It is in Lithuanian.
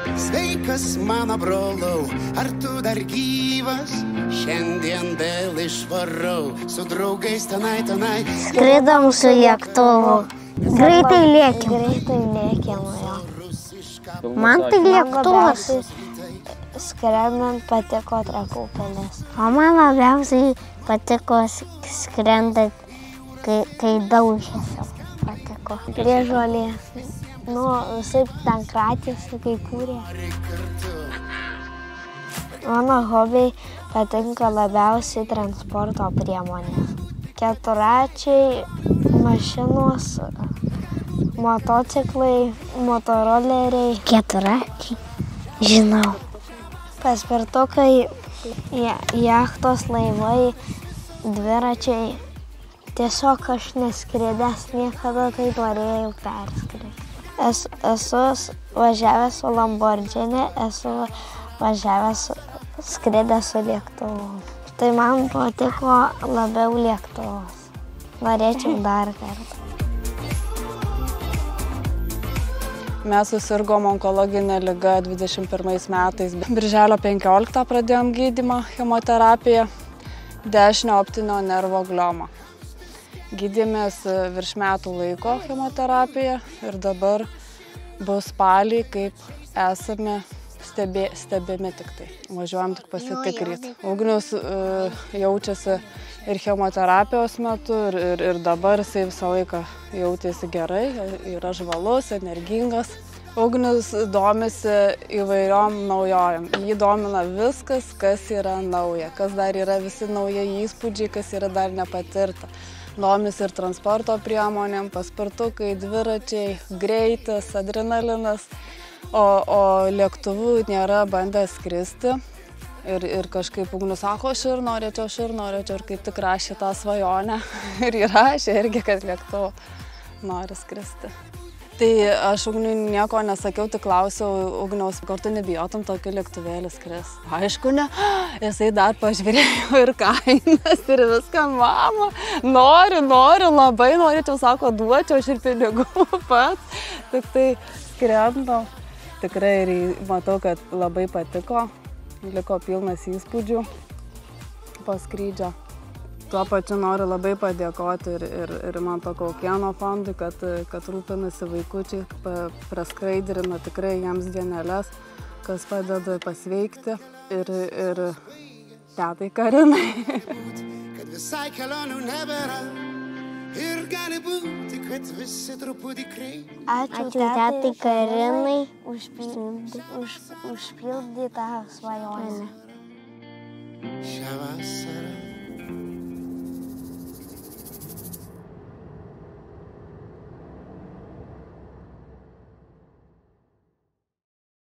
Sveikas mano brolau, ar tu dar gyvas? Šiandien vėl išvarau, su draugais tenai. Skridom su lėktuvu. Greitai lėkėm. Jo. Man tai lėktuvas. Skrendant patiko Trakų pilis. O man labiausiai patiko skrendant, kai daužėsi. Patiko. Prie žolės. Visaip ten kratėsi, kai kūrė. Mano hobiai patinka labiausiai transporto priemonės. Keturračiai, mašinos, motociklai, motoroleriai. Keturračiai? Žinau. Paspirtukai, jachtos, laivai, dviračiai. Tiesiog aš neskridęs niekada, tai norėjau perskridti. Esu važiavęs su Lamborghini, esu važiavęs skridęs su lėktuvu. Tai man patiko labiau lėktuvas. Norėčiau dar kartą. Mes susirgom onkologinę ligą 21 metais. Birželio 15 pradėjom gydymą, chemoterapiją, dešinio optinio nervo gliomą. Gydėmės virš metų laiko chemoterapiją ir dabar bus spalį, kaip esame stebimi tik tai. Važiuojam tik pasitikrinti. Ugnius jaučiasi ir chemoterapijos metu, ir dabar jisai visą laiką jautėsi gerai, yra žvalus, energingas. Ugnius domisi įvairiom naujojom. Jį domina viskas, kas yra nauja, kas dar yra visi nauji įspūdžiai, kas yra dar nepatirta. Domisi ir transporto priemonėm, paspirtukai, dviračiai, greitis, adrenalinas, o lėktuvų nėra bandęs skristi. Ir kažkaip Ugnius sako, aš ir norėčiau, ir kaip tik rašė tą svajonę. Ir įrašė irgi, kad lėktuvu nori skristi. Tai aš Ugniui nieko nesakiau, tik klausiau Ugniaus, ar tu nebijotum tokį lėktuvėlį skris. Aišku, ne. Jisai dar pažvirėjo ir kainas ir viską, mama, noriu, labai norėčiau, sako, duočiau aš ir pinigų pats. Tik tai skrendam. Tikrai ir matau, kad labai patiko, liko pilnas įspūdžių po skrydžio. Tuo pačiu noriu labai padėkoti ir man to Kaukėno fondui, kad rūpinasi vaikučiai, praskraidrina tikrai jiems dieneles, kas padeda pasveikti ir tetai Karinai. Kad visai kelionių nebėra ir gali būti, kad visi truputį kreipia. Ačiū tetai Karinai užpildytą svajonę. Šią vasarą